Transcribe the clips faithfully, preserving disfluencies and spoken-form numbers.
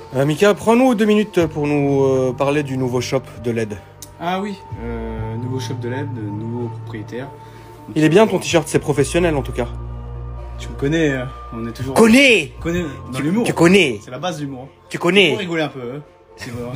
Euh, Mika, prends-nous deux minutes pour nous euh, parler du nouveau shop de L E D. Ah oui, euh, nouveau shop de L E D, nouveau propriétaire. Il est bien ton t-shirt, c'est professionnel en tout cas. Tu me connais, euh, on est toujours... Connais Connais dans Tu, l'humour. tu connais C'est la base de l'humour. Tu On connais peut rigoler un peu, hein, c'est vrai.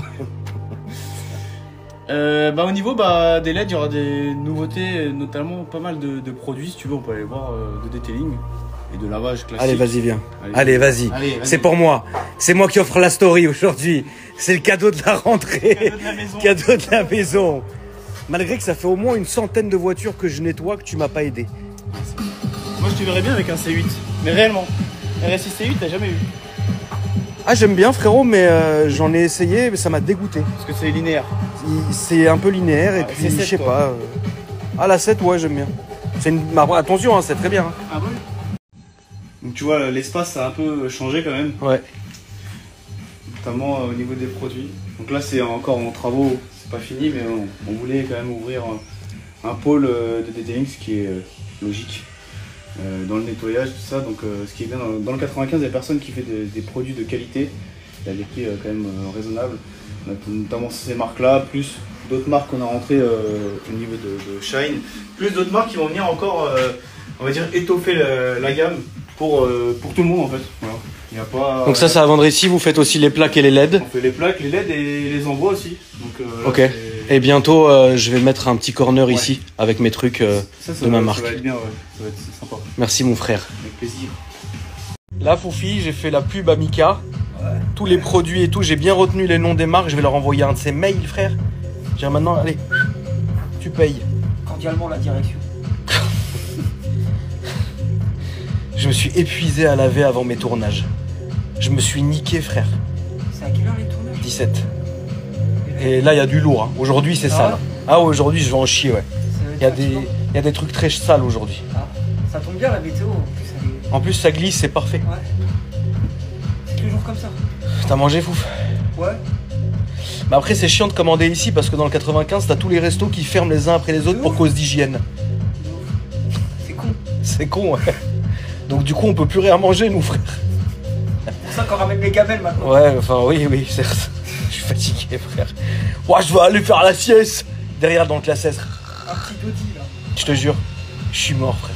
euh, bah, au niveau bah, des L E D, il y aura des nouveautés, notamment pas mal de, de produits. Si tu veux, on peut aller voir euh, de detailing et de lavage classique. Allez, vas-y, viens. Allez, Allez, vas-y. Allez, vas-y. C'est pour moi. C'est moi qui offre la story aujourd'hui. C'est le cadeau de la rentrée. Cadeau de la maison. Cadeau de la maison. Malgré que ça fait au moins une centaine de voitures que je nettoie, que tu m'as pas aidé. Moi, je te verrais bien avec un C huit. Mais réellement, R S I C huit, t'as jamais eu. Ah, j'aime bien frérot, mais euh, j'en ai essayé, mais ça m'a dégoûté. Parce que c'est linéaire. Il- C'est un peu linéaire et Ah, puis c'est je sept, sais toi. pas. euh, Ah, la sept, ouais, j'aime bien. C'est une... bah, attention, hein, c'est très bien. hein. Ah bon. Donc tu vois, l'espace a un peu changé quand même, Ouais. notamment euh, au niveau des produits. Donc là, c'est encore en travaux, c'est pas fini, mais on, on voulait quand même ouvrir un, un pôle euh, de detailing, ce qui est euh, logique, euh, dans le nettoyage, tout ça. Donc euh, ce qui est bien, dans, dans le quatre-vingt-quinze, il y a personne qui fait des, des produits de qualité, il y a des prix euh, quand même euh, raisonnables. On a notamment ces marques-là, plus d'autres marques qu'on a rentrées euh, au niveau de, de Shine, plus d'autres marques qui vont venir encore, euh, on va dire, étoffer la, la gamme. Pour, euh, pour tout le monde en fait. Voilà. Il y a pas, Donc ça, c'est à vendre ici. Vous faites aussi les plaques et les L E D. On fait les plaques, les L E D et les envois aussi. Donc, euh, là, Ok. c'est- Et bientôt, euh, je vais mettre un petit corner Ouais. ici avec mes trucs euh, ça, ça de va, ma ça marque. va être bien, ouais. Ça va être sympa. Merci mon frère. Avec plaisir. Là, Foufi, j'ai fait la pub à Mika. Tous les produits et tout, j'ai bien retenu les noms des marques. Je vais leur envoyer un de ces mails, frère. J'ai maintenant, allez, tu payes. Cordialement la direction. Je me suis épuisé à laver avant mes tournages. Je me suis niqué, frère. C'est à quelle heure les tournages? dix-sept. Et là, il y a du lourd. hein. Aujourd'hui, c'est Ah sale. ouais Ah, aujourd'hui, je vais en chier, ouais. Ça va être Il y a des, fatigant. il y a des trucs très sales aujourd'hui. Ah, ça tombe bien la météo en plus. Elle est... En plus, ça glisse, c'est parfait. Ouais. C'est toujours comme ça. T'as mangé, Fouf? Ouais. Mais après, c'est chiant de commander ici parce que dans le quatre-vingt-quinze, t'as tous les restos qui ferment les uns après les autres De pour ouf. cause d'hygiène. C'est con. C'est con, ouais. Donc, du coup, on peut plus rien manger, nous, frère. C'est pour ça qu'on ramène les gamelles maintenant. Ouais, enfin, oui, oui, certes. Je suis fatigué, frère. Ouais, je vais aller faire la sieste derrière dans le classe S. Un petit dodi là. Je te jure, je suis mort, frère.